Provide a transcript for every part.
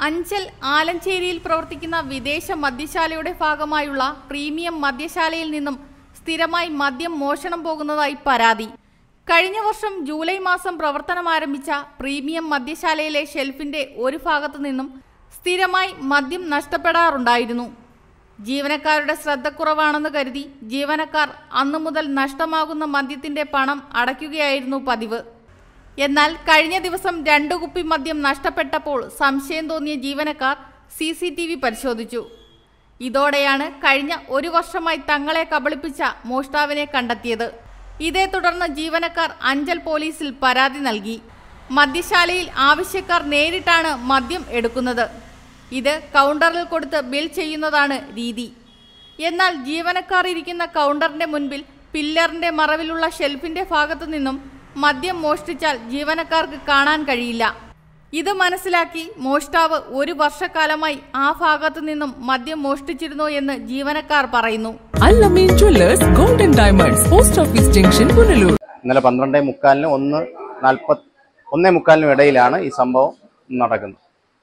അഞ്ചൽ ആലഞ്ചേരിയിൽ പ്രവർത്തിക്കുന്ന വിദേശ മദ്യശാലയുടെ ഭാഗമായുള്ള പ്രീമിയം മദ്യശാലയിൽ നിന്നും സ്ഥിരമായി മദ്യം മോഷണം പോകുന്നതായി പരാതി. കഴിഞ്ഞ വർഷം ജൂലൈ മാസം പ്രവർത്തനം ആരംഭിച്ച പ്രീമിയം മദ്യശാലയിലെ ഷെൽഫിന്റെ ഒരു ഭാഗത്തു നിന്നും സ്ഥിരമായി മദ്യം നഷ്ടപ്പെടാറുണ്ടായിരുന്നു. ജീവനക്കാരുടെ ശ്രദ്ധക്കുറവാണെന്ന് കരുതി ജീവനക്കാർ അന്നു മുതൽ നഷ്ടമാകുന്ന മദ്യത്തിന്റെ പണം അടയ്ക്കുകയായിരുന്നു പതിവ്. എന്നാൽ കഴിഞ്ഞ ദിവസം 2 കുപ്പി മദ്യം നഷ്ടപ്പെട്ടപ്പോൾ സംശയം തോന്നിയ ജീവനക്കാർ CCTV പരിശോധിച്ചു. ഇതോടെയാണ് കഴിഞ്ഞ ഒരു വർഷമായി തങ്ങളെ കബളിപ്പിച്ച മോഷ്ടാവിനെ കണ്ടെത്തിയത്. ഇതേ തുടർന്ന് ജീവനക്കാർ അഞ്ചൽ പോലീസിൽ പരാതി നൽകി. മദ്യശാലയിൽ ആവശ്യക്കാർ നേരിട്ടാണ് മദ്യം എടുക്കുന്നത്. ഇത് കൗണ്ടറിൽ കൊടുത്ത് ബിൽ ചെയ്യുന്നതാണ് രീതി. എന്നാൽ ജീവനക്കാർ ഇരിക്കുന്ന കൗണ്ടറിന്റെ മുൻപിൽ പില്ലറിന്റെ മറവിലുള്ള ഷെൽഫിന്റെ ഭാഗത്തു നിന്നും മദ്യം മോഷ്ടിച്ചാൽ ജീവനക്കാർക്ക് കാണാൻ കഴിയില്ല. ഇത് മനസ്സിലാക്കി മോഷ്ടാവ് ഒരു വർഷക്കാലമായി ആ ഭാഗത്തു നിന്നും മദ്യം മോഷ്ടിച്ചിരുന്നു എന്ന് ജീവനക്കാർ പറയുന്നു. Al Ameen jewellers golden diamonds, post office junction, Punalur. ഇന്നലെ 12:45-നും 1:40-1:45 ഇടയിലാണ് ഈ സംഭവം നടക്കുന്നത്.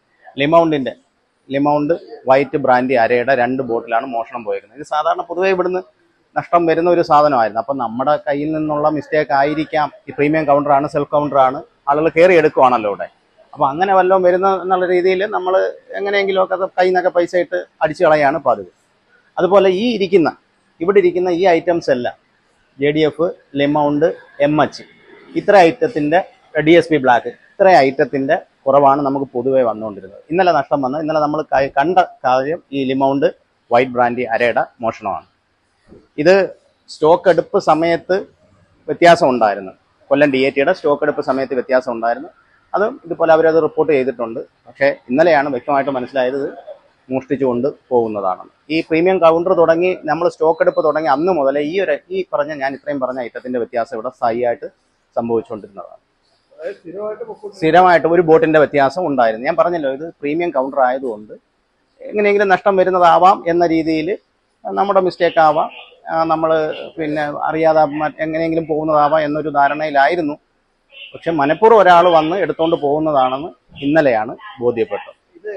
ലിമൗണ്ട് വൈറ്റ് ബ്രാൻഡി അരയുടെ 2 ബോട്ടിലാണ് മോഷണം പോയിരിക്കുന്നത്. ഇത് സാധാരണ പൊതുവെ ഇവിടുന്ന് നഷ്ടം വരുന്ന ഒരു സാധനമായിരുന്നു. അപ്പം നമ്മുടെ കയ്യിൽ നിന്നുള്ള മിസ്റ്റേക്ക് ആയിരിക്കാം. ഈ പ്രീമിയം കൗണ്ടറാണ്, സെൽഫ് കൗണ്ടറാണ്, ആളുകൾ കയറി എടുക്കുവാണല്ലോ ഇവിടെ. അപ്പം അങ്ങനെ വല്ലതും വരുന്ന എന്നുള്ള രീതിയിൽ നമ്മൾ എങ്ങനെയെങ്കിലുമൊക്കെ കയ്യിൽ നിന്നൊക്കെ പൈസ ഇട്ട് അടിച്ചു കളയാണ് പതിവ്. അതുപോലെ ഇവിടെ ഇരിക്കുന്ന ഈ ഐറ്റംസ് എല്ലാം JDF, ലിമൗണ്ട്, MH ഇത്ര ഐറ്റത്തിൻ്റെ DSP ബ്ലാക്ക് ഇത്ര ഐറ്റത്തിൻ്റെ കുറവാണ് നമുക്ക് പൊതുവെ വന്നുകൊണ്ടിരുന്നത്. ഇന്നലെ നഷ്ടം വന്നത്, ഇന്നലെ നമ്മൾ കണ്ട കാര്യം ഈ ലിമൗണ്ട് വൈറ്റ് ബ്രാൻഡി അരയുടെ മോഷണമാണ്. ഇത് സ്റ്റോക്ക് എടുപ്പ് സമയത്ത് വ്യത്യാസം ഉണ്ടായിരുന്നു. കൊല്ലം DATയുടെ സ്റ്റോക്ക് എടുപ്പ് സമയത്ത് വ്യത്യാസം ഉണ്ടായിരുന്നു. അതും ഇതുപോലെ അവരത് റിപ്പോർട്ട് ചെയ്തിട്ടുണ്ട്. പക്ഷേ ഇന്നലെയാണ് വ്യക്തമായിട്ട് മനസ്സിലായത് മോഷ്ടിച്ചുകൊണ്ട് പോകുന്നതാണെന്ന്. ഈ പ്രീമിയം കൗണ്ടർ തുടങ്ങി നമ്മൾ സ്റ്റോക്ക് എടുപ്പ് തുടങ്ങി അന്ന് മുതലേ ഞാൻ ഇത്രയും പറഞ്ഞ ഐറ്റത്തിന്റെ വ്യത്യാസം ഇവിടെ സ്ഥായിയായിട്ട് സംഭവിച്ചുകൊണ്ടിരുന്നതാണ്. സ്ഥിരമായിട്ട് ഒരു ബോട്ടിന്റെ വ്യത്യാസം ഉണ്ടായിരുന്നു. ഞാൻ പറഞ്ഞല്ലോ, ഇത് പ്രീമിയം കൗണ്ടർ ആയതുകൊണ്ട് എങ്ങനെയെങ്കിലും നഷ്ടം വരുന്നതാവാം എന്ന രീതിയിൽ നമ്മുടെ മിസ്റ്റേക്ക് ആവാം, നമ്മൾ അറിയാതെ എങ്ങനെയെങ്കിലും പോകുന്നതാവാം എന്നൊരു ധാരണയിലായിരുന്നു. പക്ഷെ മനഃപൂർവ്വം ഒരാൾ വന്ന് എടുത്തുകൊണ്ട് പോകുന്നതാണെന്ന് ഇന്നലെയാണ് ബോധ്യപ്പെട്ടത്.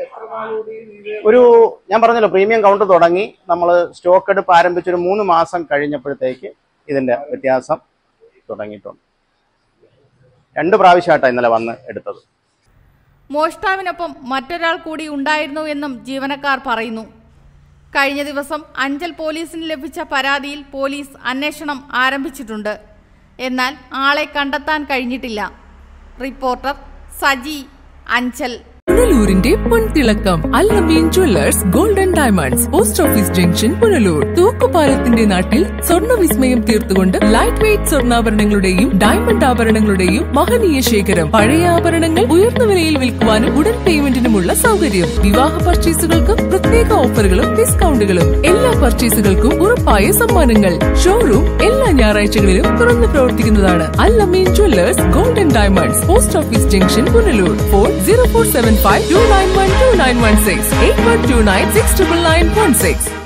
ഞാൻ പറഞ്ഞല്ലോ, പ്രീമിയം കൗണ്ടർ തുടങ്ങി നമ്മൾ സ്റ്റോക്ക് എടുപ്പ് ആരംഭിച്ചൊരു 3 മാസം കഴിഞ്ഞപ്പോഴത്തേക്ക് ഇതിന്റെ വ്യത്യാസം തുടങ്ങിയിട്ടുണ്ട്. 2 പ്രാവശ്യമായിട്ടാണ് ഇന്നലെ വന്ന് എടുത്തത്. മോഷ്ടാവിനൊപ്പം മറ്റൊരാൾ കൂടി ഉണ്ടായിരുന്നു എന്നും ജീവനക്കാർ പറയുന്നു. കഴിഞ്ഞ ദിവസം അഞ്ചൽ പോലീസിന് ലഭിച്ച പരാതിയിൽ പോലീസ് അന്വേഷണം ആരംഭിച്ചിട്ടുണ്ട്. എന്നാൽ ആളെ കണ്ടെത്താൻ കഴിഞ്ഞിട്ടില്ല. റിപ്പോർട്ടർ സജി, അഞ്ചൽ. പുനലൂരിന്റെ പൊൻതിളക്കം Al Ameen jewellers golden diamonds, post office junction, Punalur. തൂക്കുപാലത്തിന്റെ നാട്ടിൽ സ്വർണ്ണ വിസ്മയം തീർത്തുകൊണ്ട് ലൈറ്റ് വെയ്റ്റ് സ്വർണ്ണാഭരണങ്ങളുടെയും ഡയമണ്ട് ആഭരണങ്ങളുടെയും മഹനീയ ശേഖരം. പഴയ ആഭരണങ്ങൾ ഉയർന്ന വിലയിൽ വിൽക്കുവാനും ഉടൻ പേയ്മെന്റിനുമുള്ള സൗകര്യം. വിവാഹ പർച്ചേസുകൾക്കും പ്രത്യേക ഓഫറുകളും ഡിസ്കൗണ്ടുകളും. എല്ലാ പർച്ചേസുകൾക്കും ഉറപ്പായ സമ്മാനങ്ങൾ. ഷോറൂം എല്ലാ ഞായറാഴ്ചകളിലും തുറന്നു പ്രവർത്തിക്കുന്നതാണ്. Al Ameen jewellers golden diamonds, post office junction, Punalur. Phone 0475 291 2916 8129 69916.